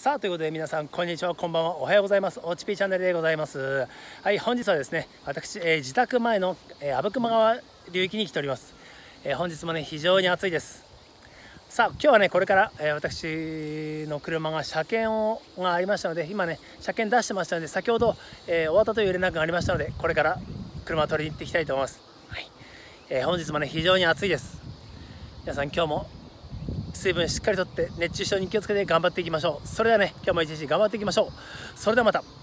さあということで皆さんこんにちは、こんばんは、おはようございます。おちぴーチャンネルでございます。はい、本日はですね、私、自宅前の、阿武隈川流域に来ております。本日もね非常に暑いです。さあ今日はねこれから、私の車が車検がありましたので、今ね車検出してましたので、先ほど、終わったという連絡がありましたので、これから車を取りに行っていきたいと思います。はい、本日もね非常に暑いです。皆さん今日も水分しっかりとって熱中症に気をつけて頑張っていきましょう。それではね今日も一日頑張っていきましょう。それではまた。